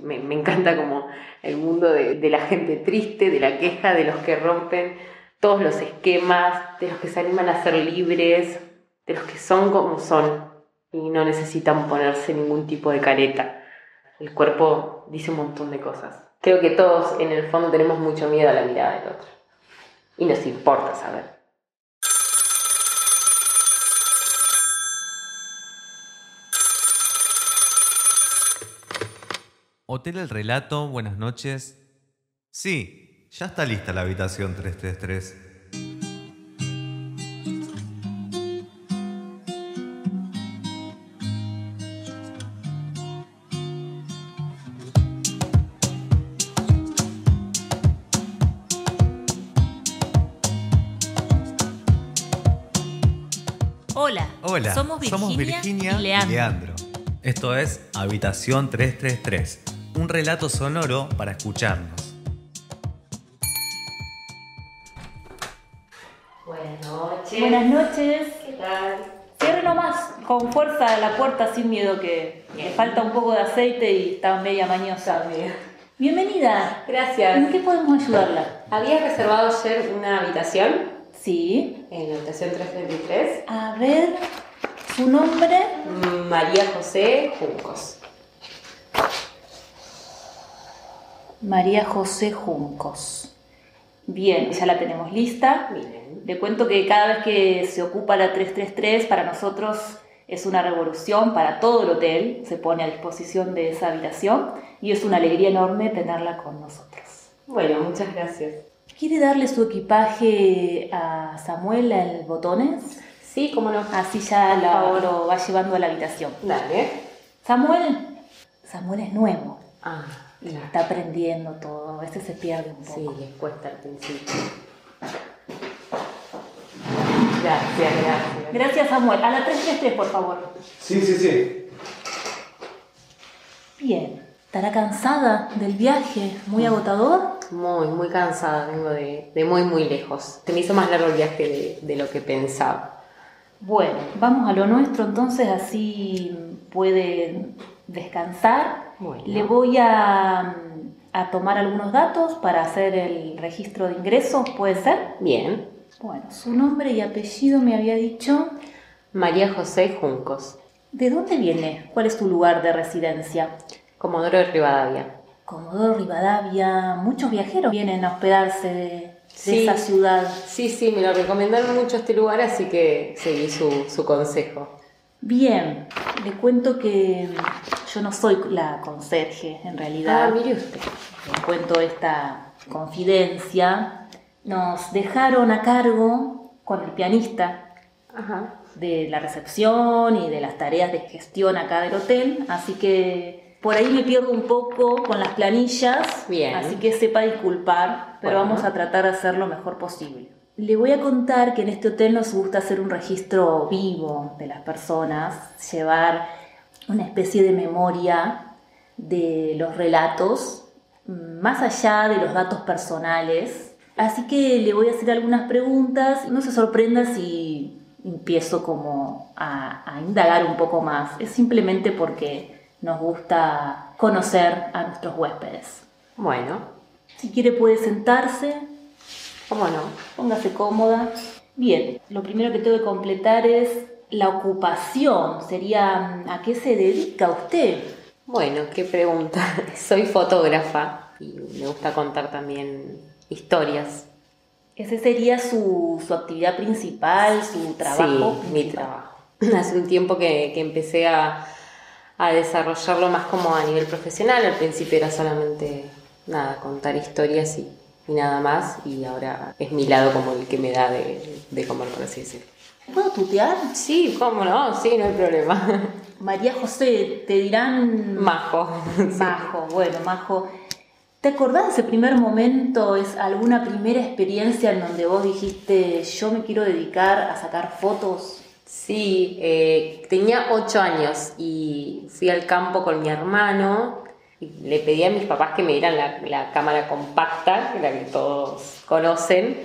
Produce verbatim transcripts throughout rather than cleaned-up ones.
Me, me encanta como el mundo de, de la gente triste, de la queja, de los que rompen todos los esquemas, de los que se animan a ser libres, de los que son como son y no necesitan ponerse ningún tipo de careta. El cuerpo dice un montón de cosas. Creo que todos en el fondo tenemos mucho miedo a la mirada del otro. Y nos importa saber. Hotel El Relato, buenas noches. Sí, ya está lista la habitación trescientos treinta y tres. Hola, Hola, somos Virginia, somos Virginia y Leandro. y Leandro. Esto es Habitación trescientos treinta y tres, un relato sonoro para escucharnos. Buenas noches. Buenas noches. ¿Qué tal? Cierre nomás con fuerza la puerta sin miedo que le falta un poco de aceite y está media mañosa. Bienvenida. Gracias. ¿En qué podemos ayudarla? ¿Habías reservado ayer una habitación? Sí. En la habitación trescientos treinta y tres. A ver, su nombre. María José Juncos. María José Juncos. Bien, ya la tenemos lista. Bien. Le cuento que cada vez que se ocupa la trescientos treinta y tres, para nosotros es una revolución, para todo el hotel se pone a disposición de esa habitación y es una alegría enorme tenerla con nosotros. Bueno, muchas gracias. ¿Quiere darle su equipaje a Samuel en botones? Sí, cómo no. Así ya la, lo va llevando a la habitación. Dale. Samuel, Samuel es nuevo. Ah, ya. Está aprendiendo todo, a veces se pierde un poco. Sí, les cuesta al principio. Gracias, gracias. Gracias, Samuel. A la trescientos treinta y tres, por favor. Sí, sí, sí. Bien. ¿Estará cansada del viaje? ¿Muy agotador? Muy, muy cansada. Vengo de, de muy, muy lejos. Se me hizo más largo el viaje de, de lo que pensaba. Bueno, vamos a lo nuestro entonces, así puede descansar. Bueno. Le voy a, a tomar algunos datos para hacer el registro de ingresos, ¿puede ser? Bien. Bueno, su nombre y apellido me había dicho. María José Juncos. ¿De dónde viene? ¿Cuál es tu lugar de residencia? Comodoro de Rivadavia. Comodoro Rivadavia. Muchos viajeros vienen a hospedarse de, de Sí. esa ciudad. Sí, sí, me lo recomendaron mucho este lugar, así que seguí su, su consejo. Bien, le cuento que yo no soy la conserje, en realidad. Ah, mire usted. Le cuento esta confidencia. Nos dejaron a cargo con el pianista Ajá. de la recepción y de las tareas de gestión acá del hotel, así que por ahí me pierdo un poco con las planillas. Bien. Así que sepa disculpar, pero Bueno. vamos a tratar de hacer lo mejor posible. Le voy a contar que en este hotel nos gusta hacer un registro vivo de las personas, llevar una especie de memoria de los relatos, más allá de los datos personales. Así que le voy a hacer algunas preguntas. No se sorprenda si empiezo como a, a indagar un poco más. Es simplemente porque nos gusta conocer a nuestros huéspedes. Bueno, Si quiere puede sentarse, ¿cómo no? póngase cómoda. Bien, lo primero que tengo que completar es la ocupación. Sería, ¿a qué se dedica usted? Bueno, qué pregunta. Soy fotógrafa y me gusta contar también historias. Ese sería su, su actividad principal, su trabajo. Sí, mi trabajo. Hace un tiempo que, que empecé a, a desarrollarlo más como a nivel profesional. Al principio era solamente, nada, contar historias y, y nada más. Y ahora es mi lado como el que me da de, de comer, por así decirlo. ¿Puedo tutear? Sí, cómo no, sí, no hay problema. María José, te dirán... Majo. Majo, bueno, Majo. ¿Te acordás de ese primer momento? ¿Es alguna primera experiencia en donde vos dijiste, yo me quiero dedicar a sacar fotos? Sí, eh, tenía ocho años y fui al campo con mi hermano y le pedí a mis papás que me dieran la, la cámara compacta, la que todos conocen,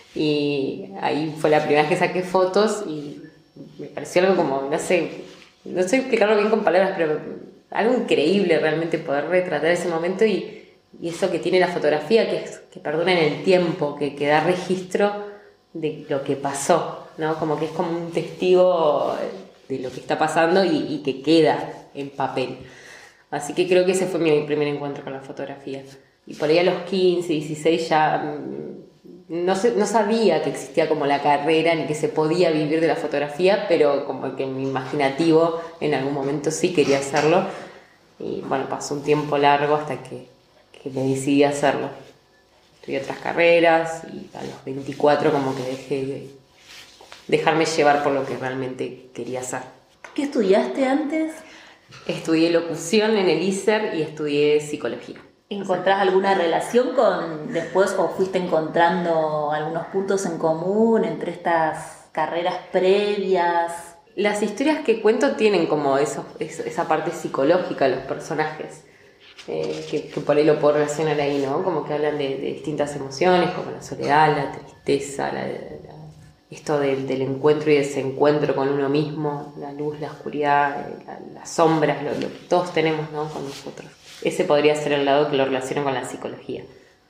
y ahí fue la primera vez que saqué fotos y me pareció algo como, no sé, no sé explicarlo bien con palabras, pero algo increíble realmente poder retratar ese momento y, y eso que tiene la fotografía, que es que perdura en el tiempo, que, que da registro de lo que pasó, ¿no? Como que es como un testigo de lo que está pasando y, y que queda en papel. Así que creo que ese fue mi primer encuentro con la fotografía. Y por ahí a los quince, dieciséis ya no, sé, no sabía que existía como la carrera ni que se podía vivir de la fotografía, pero como que en mi imaginativo en algún momento sí quería hacerlo. Y bueno, pasó un tiempo largo hasta que, que me decidí a hacerlo. Estudié otras carreras y a los veinticuatro como que dejé de dejarme llevar por lo que realmente quería hacer. ¿Qué estudiaste antes? Estudié locución en el I S E R y estudié psicología. ¿Encontrás alguna relación con después o fuiste encontrando algunos puntos en común entre estas carreras previas? Las historias que cuento tienen como eso, esa parte psicológica de los personajes, eh, que, que por ahí lo puedo relacionar ahí, ¿no? Como que hablan de, de distintas emociones, como la soledad, la tristeza, la, la, esto del, del encuentro y desencuentro con uno mismo, la luz, la oscuridad, la, las sombras, lo, lo que todos tenemos, ¿no? Con nosotros. Ese podría ser el lado que lo relaciono con la psicología.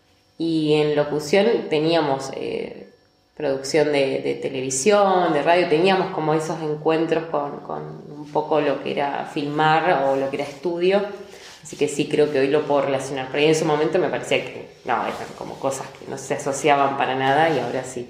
Y en locución teníamos eh, producción de, de televisión, de radio, teníamos como esos encuentros con, con un poco lo que era filmar o lo que era estudio. Así que sí, creo que hoy lo puedo relacionar. Pero ahí en su momento me parecía que no, eran como cosas que no se asociaban para nada y ahora sí.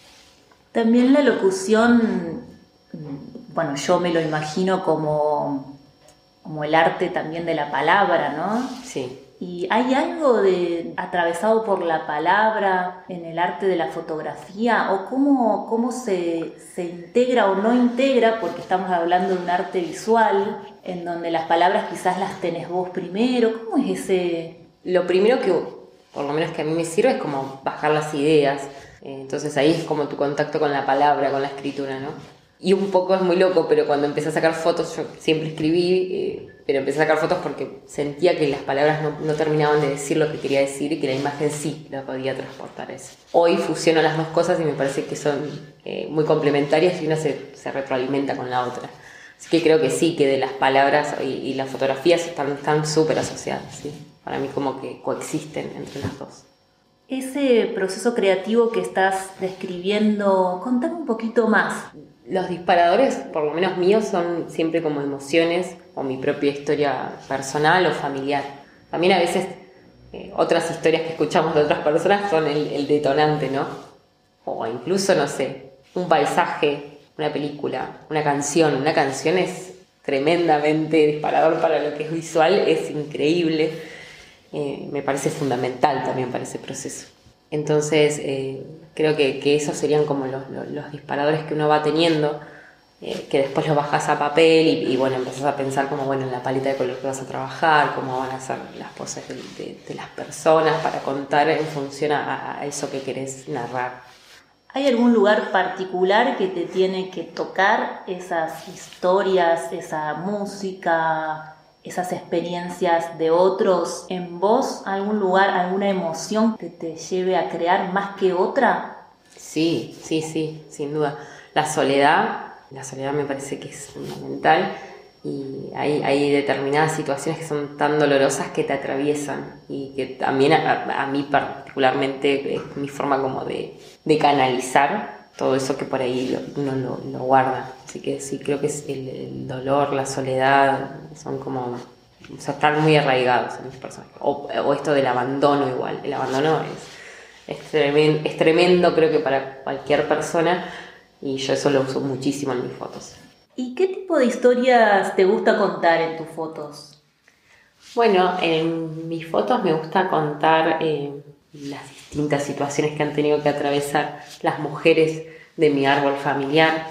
También la locución, bueno, yo me lo imagino como, como el arte también de la palabra, ¿no? Sí. ¿Y hay algo de atravesado por la palabra en el arte de la fotografía? ¿O cómo, cómo se, se integra o no integra? Porque estamos hablando de un arte visual en donde las palabras quizás las tenés vos primero. ¿Cómo es ese...? Lo primero que, por lo menos que a mí me sirve, es como bajar las ideas. Entonces ahí es como tu contacto con la palabra, con la escritura, ¿no? Y un poco es muy loco, pero cuando empecé a sacar fotos, yo siempre escribí, eh, pero empecé a sacar fotos porque sentía que las palabras no, no terminaban de decir lo que quería decir y que la imagen sí la podía transportar eso. Hoy fusiono las dos cosas y me parece que son eh, muy complementarias y una se, se retroalimenta con la otra. Así que creo que sí, que de las palabras y, y las fotografías están súper asociadas, ¿sí? Para mí como que coexisten entre las dos. Ese proceso creativo que estás describiendo, contame un poquito más. Los disparadores, por lo menos míos, son siempre como emociones o mi propia historia personal o familiar. También a veces eh, otras historias que escuchamos de otras personas son el, el detonante, ¿no? O incluso, no sé, un paisaje, una película, una canción. Una canción es tremendamente disparador para lo que es visual, es increíble. Eh, me parece fundamental también para ese proceso. Entonces eh, creo que, que esos serían como los, los, los disparadores que uno va teniendo, eh, que después los bajas a papel y, y bueno, empezás a pensar como bueno en la paleta de color que vas a trabajar, cómo van a ser las poses de, de, de las personas para contar en función a, a eso que querés narrar. ¿Hay algún lugar particular que te tiene que tocar esas historias, esa música, esas experiencias de otros en vos? ¿Algún lugar, alguna emoción que te lleve a crear más que otra? Sí, sí, sí, sin duda. La soledad, la soledad me parece que es fundamental y hay, hay determinadas situaciones que son tan dolorosas que te atraviesan y que también a, a mí particularmente es mi forma como de, de canalizar todo eso que por ahí lo, uno lo, lo guarda. Así que sí, creo que es el, el dolor, la soledad, son como, o sea, están muy arraigados en las personas. O, o esto del abandono igual, el abandono es, es, tremendo, es tremendo creo que para cualquier persona y yo eso lo uso muchísimo en mis fotos. ¿Y qué tipo de historias te gusta contar en tus fotos? Bueno, en mis fotos me gusta contar eh, las distintas situaciones que han tenido que atravesar las mujeres de mi árbol familiar.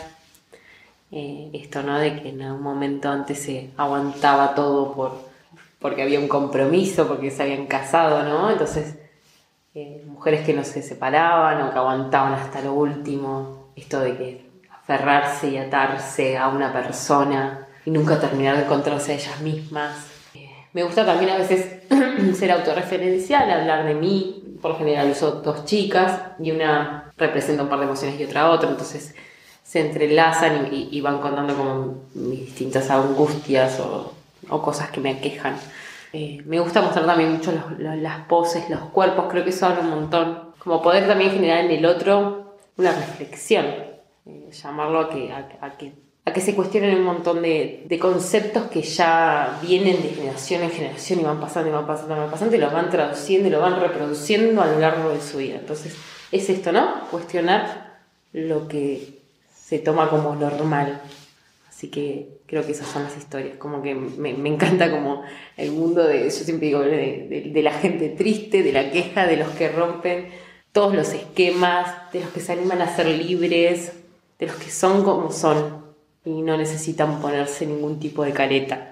Eh, esto, ¿no? De que en algún momento antes se aguantaba todo por, porque había un compromiso, porque se habían casado, ¿no? Entonces, eh, mujeres que no se separaban o que aguantaban hasta lo último. Esto de que aferrarse y atarse a una persona y nunca terminar de encontrarse a ellas mismas. Eh, me gusta también a veces ser autorreferencial, hablar de mí. Por lo general uso dos chicas y una representa un par de emociones y otra otra, entonces se entrelazan y, y van contando como mis distintas angustias o o cosas que me aquejan. Eh, me gusta mostrar también mucho los, los, las poses, los cuerpos, creo que eso habla un montón. Como poder también generar en el otro una reflexión, eh, llamarlo a que, a, a que, a que se cuestionen un montón de, de conceptos que ya vienen de generación en generación y van pasando y van pasando y van pasando y los van traduciendo y lo van reproduciendo a lo largo de su vida. Entonces es esto, ¿no? Cuestionar lo que se toma como normal. Así que creo que esas son las historias, como que me, me encanta como el mundo de, yo siempre digo, de, de, de la gente triste, de la queja, de los que rompen todos los esquemas, de los que se animan a ser libres, de los que son como son y no necesitan ponerse ningún tipo de careta.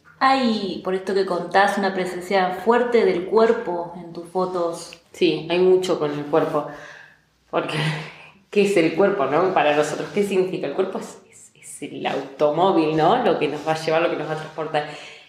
Hay, por esto que contás, una presencia fuerte del cuerpo en tus fotos. Sí, hay mucho con el cuerpo, porque ¿qué es el cuerpo, no? Para nosotros, ¿qué significa? El cuerpo es el automóvil, ¿no? Lo que nos va a llevar, lo que nos va a transportar.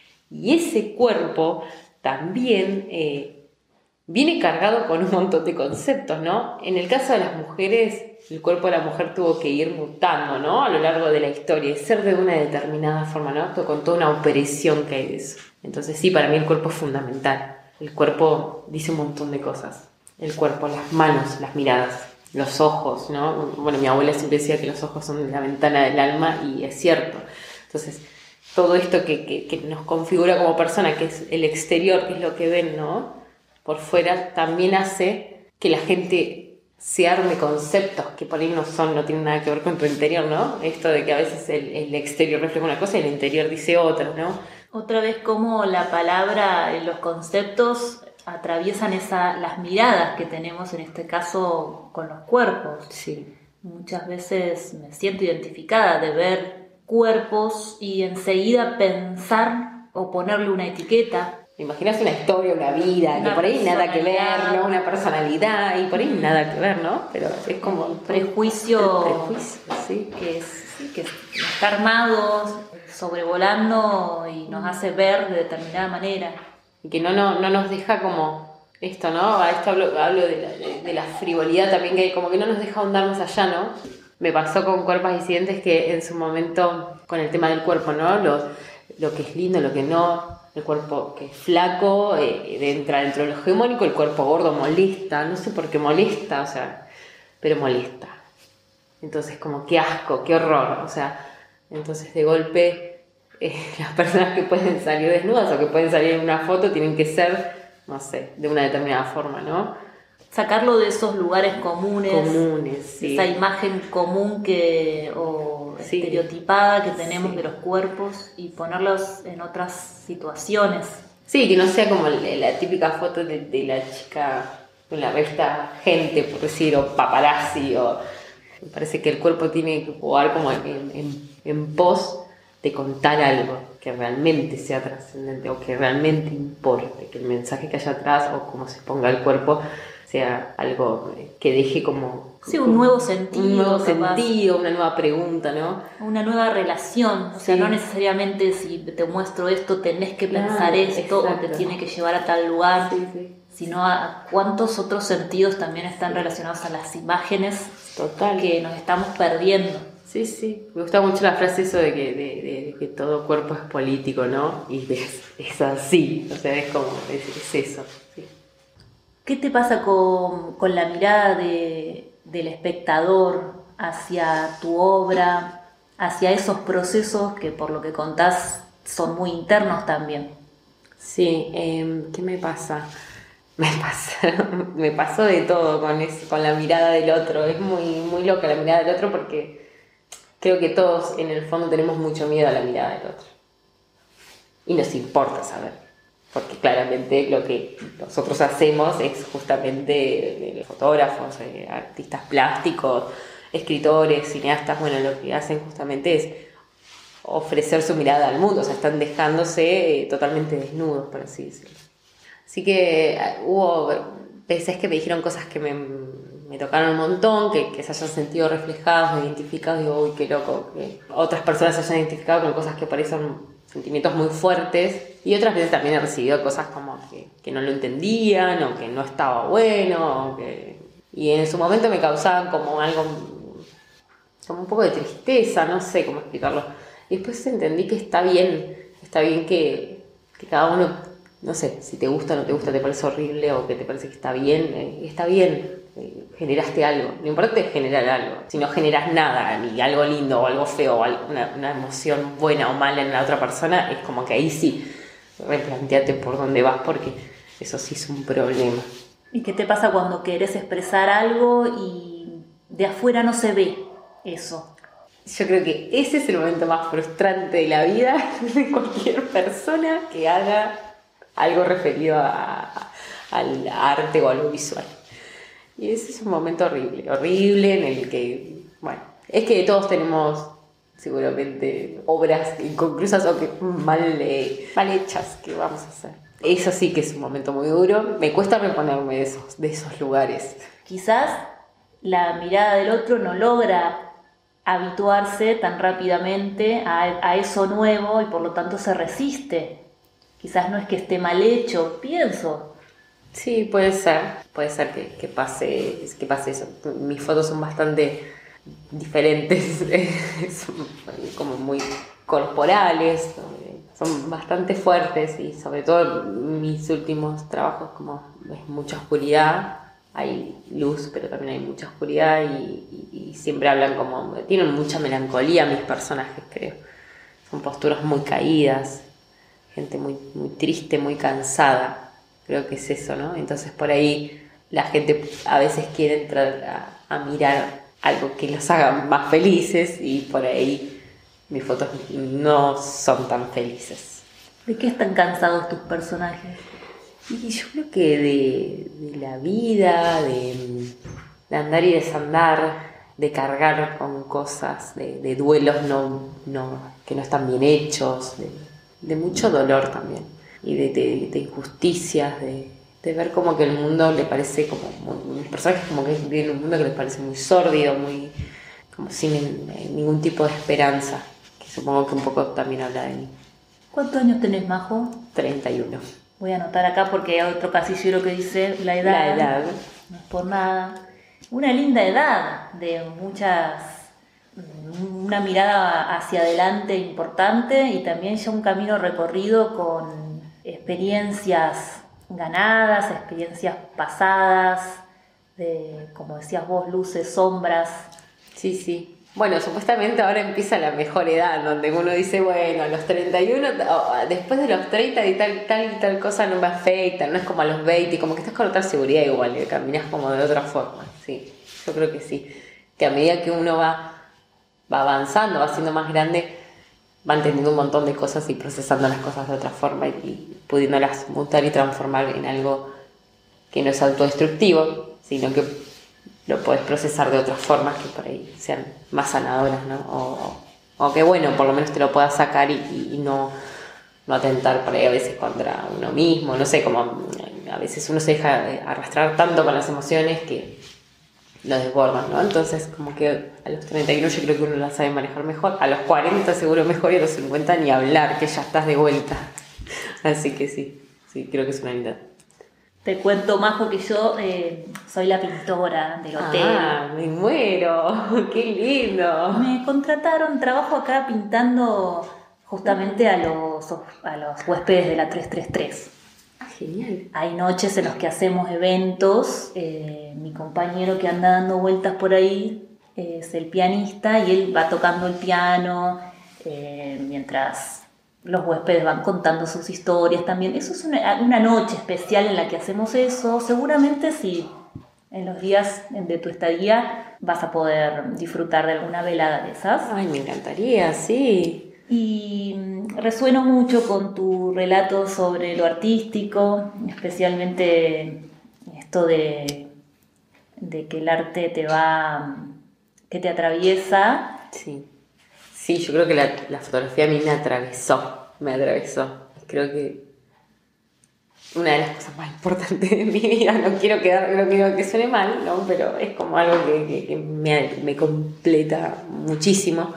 Y ese cuerpo también eh, viene cargado con un montón de conceptos, ¿no? En el caso de las mujeres, el cuerpo de la mujer tuvo que ir mutando, ¿no? A lo largo de la historia, y ser de una determinada forma, ¿no? Con toda una operación que hay de eso. Entonces sí, para mí el cuerpo es fundamental. El cuerpo dice un montón de cosas. El cuerpo, las manos, las miradas, los ojos, ¿no? Bueno, mi abuela siempre decía que los ojos son la ventana del alma y es cierto. Entonces, todo esto que, que, que nos configura como persona, que es el exterior, que es lo que ven, ¿no? Por fuera, también hace que la gente se arme conceptos que por ahí no son, no tienen nada que ver con tu interior, ¿no? Esto de que a veces el, el exterior refleja una cosa y el interior dice otra, ¿no? Otra vez como la palabra, los conceptos atraviesan esa, las miradas que tenemos en este caso con los cuerpos. Sí. Muchas veces me siento identificada de ver cuerpos y enseguida pensar o ponerle una etiqueta. Imaginas una historia, una vida, una que por ahí nada que ver, ¿no? Una personalidad y por ahí nada que ver, ¿no? Pero es como el prejuicio, el prejuicio, sí, que es, sí, que está armado, sobrevolando y nos hace ver de determinada manera. Y que no, no, no nos deja como esto, ¿no? A esto hablo, hablo de, la, de, de la frivolidad también, que hay, como que no nos deja ahondar más allá, ¿no? Me pasó con Cuerpos Disidentes que en su momento, con el tema del cuerpo, ¿no? Lo, lo que es lindo, lo que no, el cuerpo que es flaco, eh, entra dentro de lo hegemónico, el cuerpo gordo molesta, no sé por qué molesta, o sea, pero molesta. Entonces como qué asco, qué horror, o sea, entonces de golpe... Eh, las personas que pueden salir desnudas o que pueden salir en una foto tienen que ser, no sé, de una determinada forma, ¿no? Sacarlo de esos lugares comunes, comunes sí. Esa imagen común que o sí. estereotipada que tenemos sí. de los cuerpos y ponerlos en otras situaciones. Sí, que no sea como la típica foto de, de la chica en la revista Gente, por decir, o paparazzi, o me parece que el cuerpo tiene que jugar como en, en, en pos de contar algo que realmente sea trascendente o que realmente importe, que el mensaje que haya atrás o cómo se ponga el cuerpo sea algo que deje como... Sí, un nuevo sentido. Un nuevo sentido, una nueva pregunta, ¿no? Una nueva relación, o sí. sea, no necesariamente si te muestro esto tenés que pensar ah, esto exacto. o te tiene que llevar a tal lugar, sí, sí. sino a cuántos otros sentidos también están sí. relacionados a las imágenes Total. que nos estamos perdiendo. Sí, sí, me gusta mucho la frase eso de que, de, de, de que todo cuerpo es político, ¿no? Y es, es así, o sea, es como, es, es eso. Sí. ¿Qué te pasa con, con la mirada de, del espectador hacia tu obra, hacia esos procesos que por lo que contás son muy internos también? Sí, eh, ¿qué me pasa? Me pasa, me pasó de todo con, eso, con la mirada del otro, es muy, muy loca la mirada del otro porque... Creo que todos en el fondo tenemos mucho miedo a la mirada del otro. Y nos importa saber. Porque claramente lo que nosotros hacemos es justamente fotógrafos, artistas plásticos, escritores, cineastas, bueno, lo que hacen justamente es ofrecer su mirada al mundo. O sea, están dejándose totalmente desnudos, por así decirlo. Así que hubo veces que me dijeron cosas que me... me tocaron un montón, que, que se hayan sentido reflejados, identificados, digo, uy, qué loco, que otras personas se hayan identificado con cosas que por ahí son sentimientos muy fuertes, y otras veces también he recibido cosas como que, que no lo entendían, o que no estaba bueno, o que... y en su momento me causaban como algo, como un poco de tristeza, no sé cómo explicarlo, y después entendí que está bien Está bien que, que cada uno, no sé, si te gusta o no te gusta, te parece horrible o que te parece que está bien, eh, está bien, eh, generaste algo. Lo importante es generar algo. Si no generas nada, ni algo lindo o algo feo, o algo, una, una emoción buena o mala en la otra persona, es como que ahí sí, replanteate por dónde vas, porque eso sí es un problema. ¿Y qué te pasa cuando querés expresar algo y de afuera no se ve eso? Yo creo que ese es el momento más frustrante de la vida de cualquier persona que haga algo referido a, a, al arte o a lo visual. Y ese es un momento horrible, horrible en el que, bueno, es que todos tenemos seguramente obras inconclusas o que mal, eh, mal hechas que vamos a hacer. Eso sí que es un momento muy duro. Me cuesta reponerme de esos, de esos lugares. Quizás la mirada del otro no logra habituarse tan rápidamente a, a eso nuevo y por lo tanto se resiste. Quizás no es que esté mal hecho, pienso. Sí, puede ser. Puede ser que, que, pase, que pase eso. Mis fotos son bastante diferentes, son como muy corporales, son bastante fuertes y sobre todo mis últimos trabajos como es mucha oscuridad, hay luz pero también hay mucha oscuridad y, y, y siempre hablan como, tienen mucha melancolía mis personajes, creo, son posturas muy caídas, gente muy, muy triste, muy cansada, creo que es eso, ¿no? Entonces por ahí la gente a veces quiere entrar a, a mirar algo que los haga más felices y por ahí mis fotos no son tan felices. ¿De qué están cansados tus personajes? Y yo creo que de, de la vida, de, de andar y desandar, de cargar con cosas, de, de duelos no, no, que no están bien hechos, de, de mucho dolor también, y de, de, de injusticias, de, de ver como que el mundo le parece como, muy, mis personajes como que viven un mundo que les parece muy sórdido, muy como sin ningún tipo de esperanza. Supongo que un poco también habla de mí. ¿Cuántos años tenés, Majo? treinta y uno. Voy a anotar acá porque hay otro casillero que dice la edad. La edad. No es por nada. Una linda edad de muchas... Una mirada hacia adelante importante y también ya un camino recorrido con experiencias ganadas, experiencias pasadas, de, como decías vos, luces, sombras. Sí, sí. Bueno, supuestamente ahora empieza la mejor edad, donde uno dice, bueno, a los treinta y uno, después de los treinta y tal, tal y tal cosa no me afecta, no es como a los veinte, como que estás con otra seguridad igual, que caminas como de otra forma, sí, yo creo que sí, que a medida que uno va, va avanzando, va siendo más grande, va entendiendo un montón de cosas y procesando las cosas de otra forma y, y pudiéndolas mutar y transformar en algo que no es autodestructivo, sino que lo podés procesar de otras formas que por ahí sean más sanadoras, ¿no? O, o que bueno, por lo menos te lo puedas sacar y, y no, no atentar por ahí a veces contra uno mismo, no sé, como a veces uno se deja arrastrar tanto con las emociones que lo desbordan, ¿no? Entonces como que a los treinta y uno yo creo que uno las sabe manejar mejor, a los cuarenta seguro mejor y a los cincuenta ni hablar, que ya estás de vuelta. Así que sí, sí, creo que es una linda. Te cuento, Majo, que yo eh, soy la pintora del hotel. Ah, me muero, qué lindo. Me contrataron, trabajo acá pintando justamente a los, a los huéspedes de la tres tres tres. Ah, genial. Hay noches en las que hacemos eventos, eh, mi compañero que anda dando vueltas por ahí eh, es el pianista y él va tocando el piano eh, mientras... Los huéspedes van contando sus historias también. Eso es una, una noche especial en la que hacemos eso. Seguramente si en los días de tu estadía vas a poder disfrutar de alguna velada de esas. Ay, me encantaría, sí. Y resueno mucho con tu relato sobre lo artístico, especialmente esto de, de que el arte te va, que te atraviesa. Sí. Sí, yo creo que la, la fotografía a mí me atravesó, me atravesó. Creo que una de las cosas más importantes de mi vida, no quiero, quedar, no quiero que suene mal, ¿no? Pero es como algo que, que, que me, me completa muchísimo.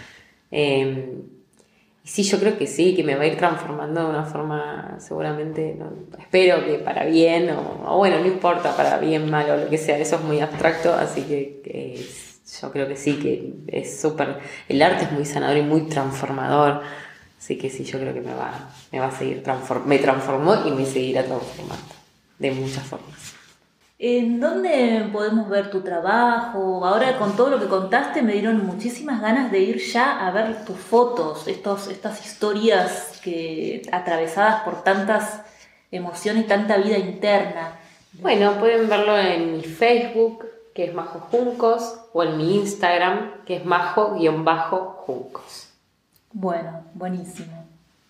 Eh, y sí, yo creo que sí, que me va a ir transformando de una forma seguramente, no, espero que para bien, o, o bueno, no importa, para bien, mal o lo que sea, eso es muy abstracto, así que... que yo creo que sí, que es súper... El arte es muy sanador y muy transformador. Así que sí, yo creo que me va, me va a seguir transformando, me transformó y me seguirá transformando de muchas formas. ¿En dónde podemos ver tu trabajo? Ahora con todo lo que contaste me dieron muchísimas ganas de ir ya a ver tus fotos, estos, estas historias que, atravesadas por tantas emociones y tanta vida interna. Bueno, pueden verlo en mi Facebook, que es Majo Juncos, o en mi Instagram, que es Majo-Juncos. Bueno, buenísimo.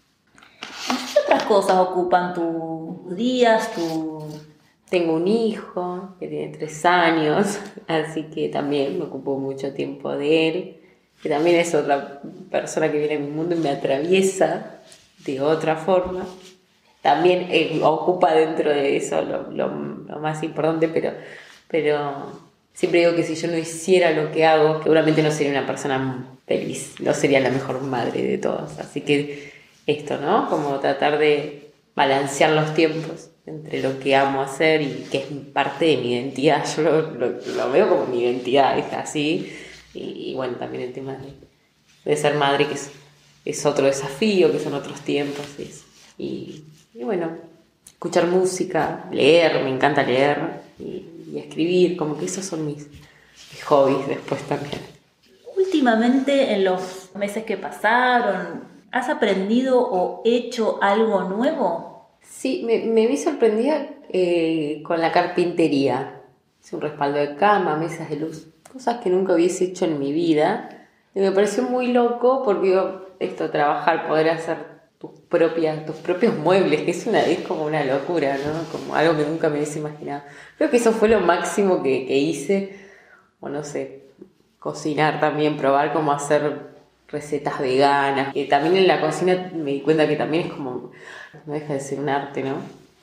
¿Qué otras cosas ocupan tus días, tu... Tengo un hijo que tiene tres años, así que también me ocupo mucho tiempo de él, que también es otra persona que viene a mi mundo y me atraviesa de otra forma. También eh, ocupa dentro de eso lo, lo, lo más importante, pero, pero siempre digo que si yo no hiciera lo que hago, seguramente no sería una persona feliz, no sería la mejor madre de todos. Así que esto, ¿no? Como tratar de balancear los tiempos entre lo que amo hacer y que es parte de mi identidad. Yo lo, lo, lo veo como mi identidad, es así. Y, y bueno, también el tema de, de ser madre, que es, es otro desafío, que son otros tiempos. Es, y, y bueno, escuchar música, leer, me encanta leer y, y escribir, como que esos son mis, mis hobbies después también. Últimamente, en los meses que pasaron, ¿has aprendido o hecho algo nuevo? Sí, me, me vi sorprendida eh, con la carpintería. Hice un respaldo de cama, mesas de luz, cosas que nunca hubiese hecho en mi vida. Y me pareció muy loco porque digo, esto, trabajar, poder hacer tus propias, tus propios muebles, que es, una, es como una locura, ¿no? Como algo que nunca me hubiese imaginado. Creo que eso fue lo máximo que, que hice, o no sé, cocinar también, probar cómo hacer recetas veganas, que también en la cocina me di cuenta que también es como, no deja de ser un arte, ¿no?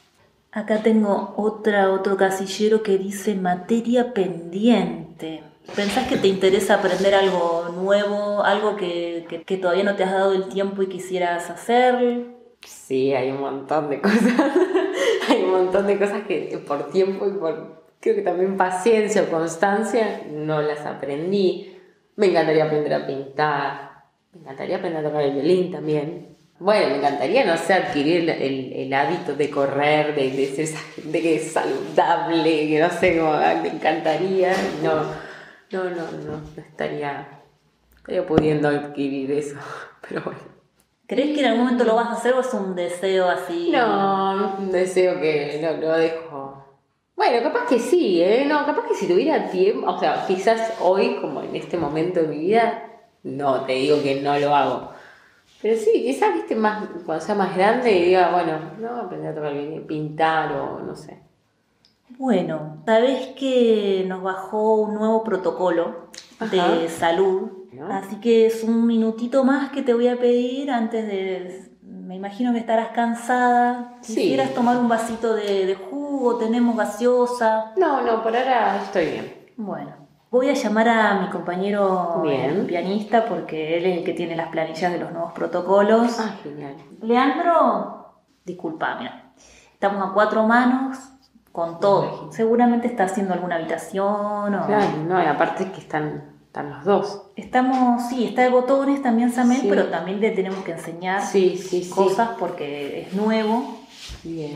Acá tengo otra, otro casillero que dice materia pendiente. ¿Pensás que te interesa aprender algo nuevo, algo que, que, que todavía no te has dado el tiempo y quisieras hacer? Sí, hay un montón de cosas, hay un montón de cosas que por tiempo y por, creo que también paciencia o constancia, no las aprendí. Me encantaría aprender a pintar. Me encantaría aprender a tocar el violín también. Bueno, me encantaría, no sé, adquirir el, el, el hábito de correr, de, de ser esa gente que es saludable, que no sé, como, me encantaría. No, no, no, no, no estaría, estaría pudiendo adquirir eso, pero bueno. ¿Crees que en algún momento lo vas a hacer o es un deseo así? No, un deseo que lo, lo dejo. Bueno, capaz que sí, ¿eh? No, capaz que si tuviera tiempo, o sea, quizás hoy, como en este momento de mi vida, no, te digo que no lo hago. Pero sí, quizás, viste, más, cuando sea más grande y diga, bueno, no, aprender a tocar bien, pintar o no sé. Bueno, sabés que nos bajó un nuevo protocolo de Ajá. salud, ¿No? así que es un minutito más que te voy a pedir antes de... Me imagino que estarás cansada. Sí. ¿Quisieras tomar un vasito de, de jugo? ¿Tenemos gaseosa? No, no, por ahora estoy bien. Bueno, voy a llamar a mi compañero Bien. el pianista porque él es el que tiene las planillas de los nuevos protocolos. Ah, genial. Leandro, disculpa, mira, estamos a cuatro manos con todo. Seguramente está haciendo alguna habitación o... Claro, no, y aparte que están, están los dos. Estamos, sí, está de botones también Samel, Sí. pero también le tenemos que enseñar Sí, sí, sí. cosas porque es nuevo. Bien.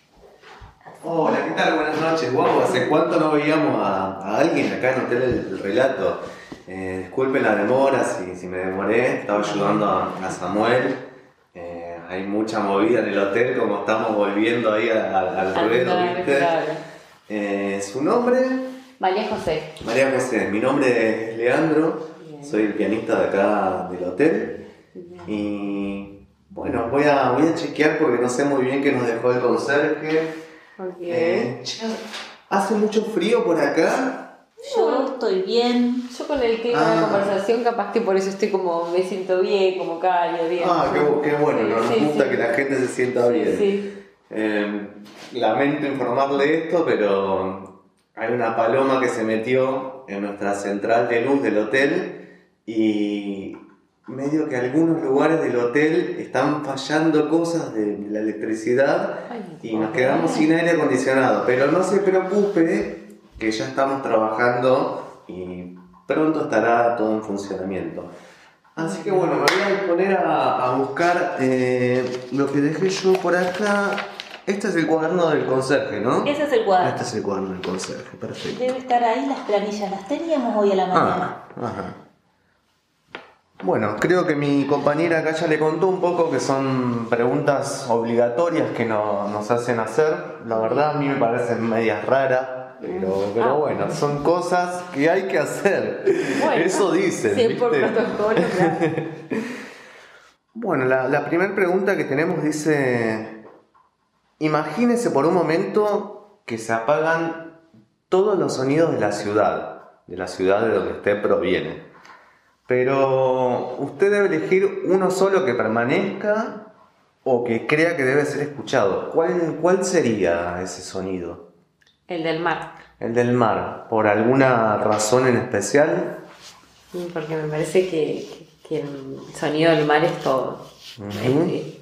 Hola, ¿qué tal? Buenas noches. Wow, ¿hace cuánto no veíamos a, a alguien acá en Hotel El, el Relato? Eh, disculpen la demora, si, si me demoré, estaba ayudando a, a Samuel. Eh, hay mucha movida en el hotel, como estamos volviendo ahí a- a- al ruedo, Claro, ¿viste? claro. Eh, ¿Su nombre? María José. María José. Mi nombre es Leandro, Bien. soy el pianista de acá del hotel. Bien. Y bueno, voy a, voy a chequear porque no sé muy bien qué nos dejó el conserje. Ok. Eh, che, ¿hace mucho frío por acá? Yo estoy bien. Yo con el clima de Ah. la conversación, capaz que por eso estoy como, me siento bien, como cálido, bien. Ah, qué, bu- qué bueno, Sí, nos sí, gusta sí. que la gente se sienta Sí, bien. sí. Eh, lamento informarle esto, pero hay una paloma que se metió en nuestra central de luz del hotel y medio que algunos lugares del hotel están fallando cosas de la electricidad Ay, y nos ok. quedamos sin aire acondicionado. Pero no se preocupe, que ya estamos trabajando y pronto estará todo en funcionamiento. Así que bueno, me voy a poner a, a buscar eh, lo que dejé yo por acá. Este es el cuaderno del conserje, ¿no? Ese es el cuaderno. Este es el cuaderno del conserje, perfecto. Debe estar ahí las planillas, las teníamos hoy a la mañana. Ah, ajá. Bueno, creo que mi compañera acá ya le contó un poco que son preguntas obligatorias que no, nos hacen hacer. La verdad a mí me parecen medias raras, pero, pero Ah. bueno, son cosas que hay que hacer. Bueno, Eso dicen, sí, por ¿viste? protocolo, claro. Bueno, la, la primera pregunta que tenemos dice: imagínese por un momento que se apagan todos los sonidos de la ciudad, de la ciudad de donde usted proviene. Pero usted debe elegir uno solo que permanezca o que crea que debe ser escuchado. ¿Cuál, cuál sería ese sonido? El del mar. El del mar. ¿Por alguna razón en especial? Sí, porque me parece que, que- que el sonido del mar es todo. Ujú. Este,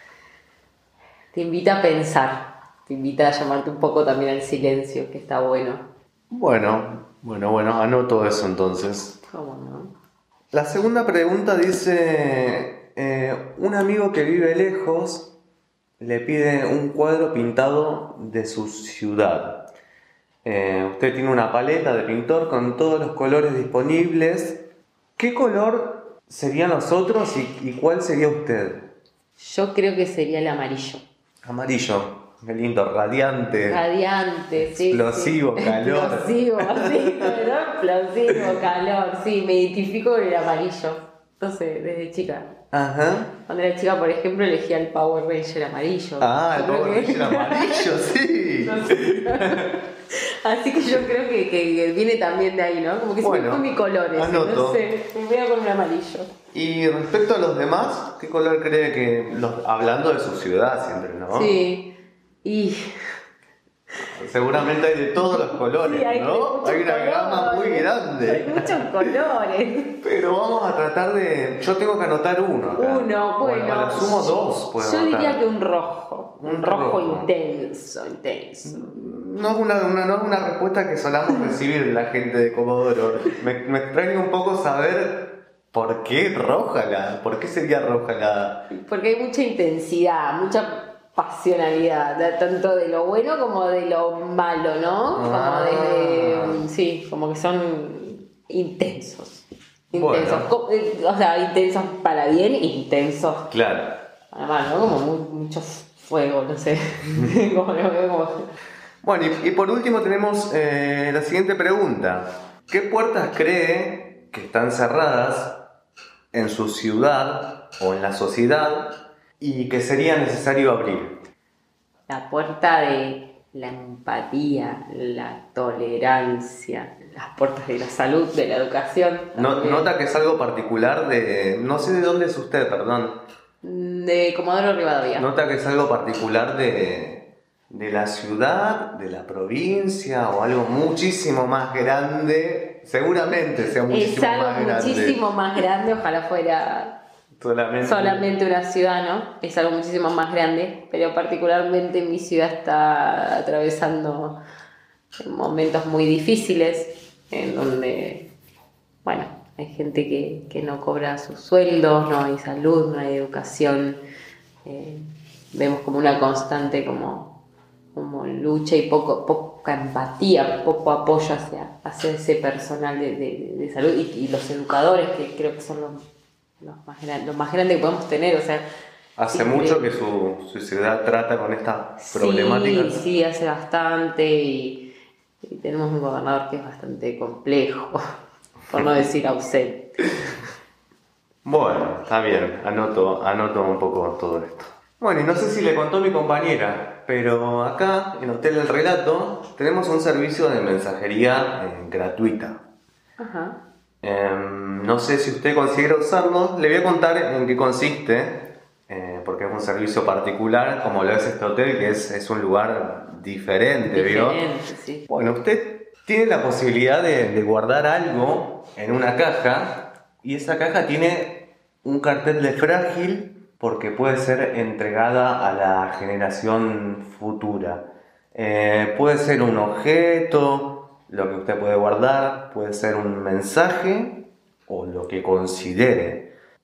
te invita a pensar, te invita a llamarte un poco también al silencio, que está bueno. Bueno, bueno, bueno, anoto eso entonces. ¿Cómo no? La segunda pregunta dice: eh, un amigo que vive lejos le pide un cuadro pintado de su ciudad. Eh, usted tiene una paleta de pintor con todos los colores disponibles. ¿Qué color serían los otros y, y cuál sería usted? Yo creo que sería el amarillo. Amarillo, qué lindo, radiante. Radiante, sí. Explosivo, sí. calor. Explosivo, sí, ¿no? Explosivo, calor, sí, me identifico con el amarillo. No sé, desde chica. Ajá. Cuando era chica, por ejemplo, elegía el Power Ranger amarillo. Ah, el Yo creo Power que- Ranger amarillo, sí. No sé. Así que yo creo que, que viene también de ahí, ¿no? Como que Bueno, se me fue mi color ese, anoto. no sé, me voy a con un amarillo. Y respecto a los demás, ¿qué color cree que, los, hablando de su ciudad siempre, ¿no? Sí, y Seguramente hay de todos los colores, sí, hay, ¿no? muchos Hay una colores, gama muy Hay grande. muchos colores. Pero vamos a tratar de... Yo tengo que anotar uno acá. Uno, bueno. a lo sumo dos puedo Yo anotar. diría que un rojo. Un, Un rojo, rojo. intenso, intenso. No es una, una- no es una respuesta que solamos recibir de la gente de Comodoro. Me, me extraña un poco saber por qué roja la... ¿Por qué sería roja la...? Porque hay mucha intensidad, mucha pasionalidad, de- tanto de lo bueno como de lo malo, ¿no? Como Ah. de, sí, como que son intensos. Intensos. Bueno. Co- eh, O sea, intensos para bien, intensos Claro. para mal, ¿no? Como muy- mucho fuego, no sé. Como lo veo como- Bueno, y, y por último tenemos eh, la siguiente pregunta. ¿Qué puertas cree que están cerradas en su ciudad o en la sociedad y que sería necesario abrir? La puerta de la empatía, la tolerancia, las puertas de la salud, de la educación. No- también. nota que es algo particular de... No sé de dónde es usted, perdón. De Comodoro Rivadavia. Nota que es algo particular de, de la ciudad, de la provincia o algo muchísimo más grande. Seguramente sea muchísimo Es algo más grande. muchísimo más grande, ojalá fuera Solamente. solamente una ciudad, ¿no? Es algo muchísimo más grande, pero particularmente mi ciudad está atravesando momentos muy difíciles, en donde, bueno, hay gente que, que no cobra sus sueldos, no hay salud, no hay educación, eh, vemos como una constante como, como lucha y poco, poca empatía, poco apoyo hacia, hacia ese personal de, de- de salud y, y los educadores, que creo que son los, los más grandes, lo más grande que podemos tener, o sea... Hace sí, mucho creo- que su, su ciudad trata con estas Sí, problemáticas. sí, hace bastante y, y tenemos un gobernador que es bastante complejo, por no decir ausente. Bueno, está bien, anoto, anoto un poco todo esto. Bueno, y no sé si le contó mi compañera, pero acá en Hotel El Relato tenemos un servicio de mensajería eh, gratuita. Ajá. Em, no sé si usted considera usarlo, le voy a contar en qué consiste, eh, porque es un servicio particular, como lo es este hotel, que es, es un lugar diferente, ¿vio? Diferente, sí. Bueno, usted tiene la posibilidad de, de guardar algo en una caja y esa caja tiene un cartel de frágil porque puede ser entregada a la generación futura. Eh, puede ser un objeto, lo que usted puede guardar, puede ser un mensaje o lo que considere.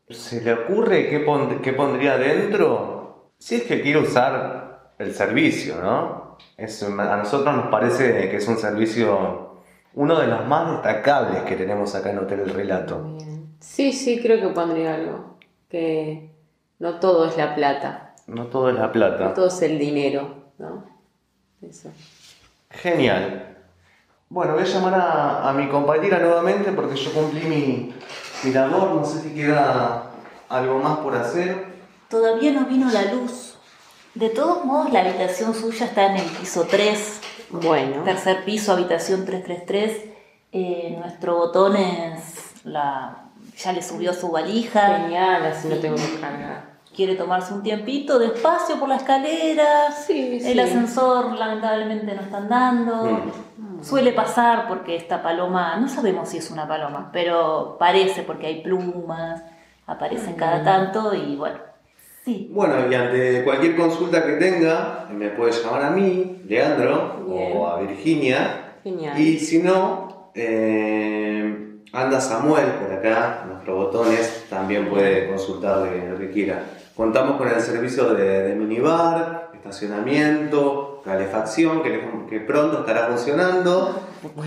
¿Se le ocurre qué, pon- qué pondría dentro? Si es que quiere usar el servicio, ¿no? Es, a nosotros nos parece que es un servicio, uno de los más destacables que tenemos acá en Hotel El Relato. Bien. Sí, sí, creo que pondría algo. Que no todo es la plata, No todo es la no plata. todo es el dinero, ¿no? Eso. Genial. Bueno, voy a llamar a, a mi compañera nuevamente porque yo cumplí mi, mi labor. No sé si queda algo más por hacer. Todavía no vino la luz. De todos modos, la habitación suya está en el piso tres, Bueno, tercer piso, habitación trescientos treinta y tres. Eh, nuestro botón es la, ya le subió su valija. genial, así no tengo que cargar. Quiere tomarse un tiempito, despacio por la escalera. Sí, sí. El ascensor lamentablemente no está andando. Mm. Suele pasar porque esta paloma, no sabemos si es una paloma, pero parece porque hay plumas, aparecen cada tanto y bueno, sí. Bueno, y ante cualquier consulta que tenga, me puede llamar a mí, Leandro, Bien. o a Virginia. Genial. Y si no, eh, anda Samuel por acá, nuestros botones, también puede consultarle lo que quiera. Contamos con el servicio de, de minibar, estacionamiento, calefacción, que, que pronto estará funcionando.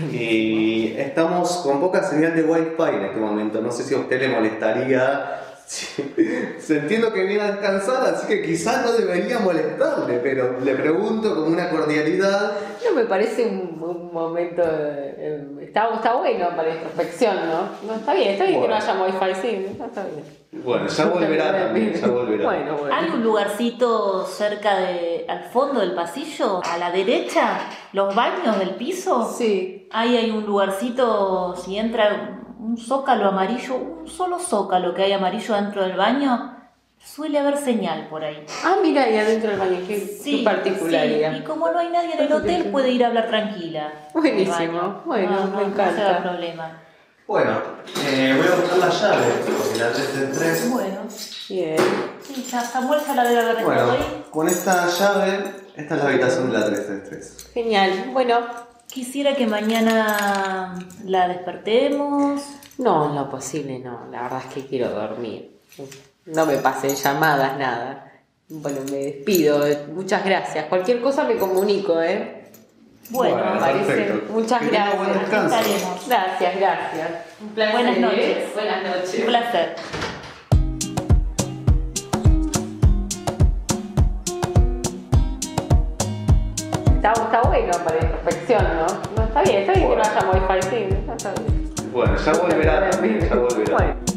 Y estamos con poca señal de Wi-Fi en este momento. No sé si a usted le molestaría. Sí. Entiendo que viene a descansar, así que quizás no debería molestarle, pero le pregunto con una cordialidad. No me parece un, un momento. eh, está, está bueno para la introspección, ¿no? No, está bien, está bien Bueno. que no haya wifi, sí, no, está bien. Bueno, ya volverá también, ya volverá. Bueno, bueno. Hay un lugarcito cerca de, al fondo del pasillo, a la derecha, los baños del piso. Sí. Ahí hay un lugarcito, si entra un zócalo amarillo, un solo zócalo que hay amarillo dentro del baño, suele haber señal por ahí. Ah, mira, ahí adentro del baño, qué, qué particularidad. sí, y como no hay nadie en el hotel, puede ir a hablar tranquila. Buenísimo, en el baño. bueno, No, me no, encanta. No se da problema. Bueno, eh, voy a buscar la llave, porque la trescientos treinta y tres. Bueno, Bien. sí, ya Samuel ya la debe haber dejado Bueno, ahí. con esta llave, esta es la habitación de la trescientos treinta y tres. Genial. Bueno, Quisiera que mañana la despertemos. no, en lo posible no. La verdad es que quiero dormir. No me pasen llamadas, nada. Bueno, me despido. Muchas gracias. Cualquier cosa me comunico, ¿eh? Bueno, Bueno, Me parece. perfecto. Muchas Que tenga buen gracias. descanso. estaremos. Gracias, gracias. Un placer. Buenas noches. ¿eh? Buenas noches. Un placer. Está, está bueno para la introspección, ¿no? No, está bien, está bien Bueno. que no haya wifi, sí. Está bien. Bueno, ya volverá también, ya volverá. Bueno.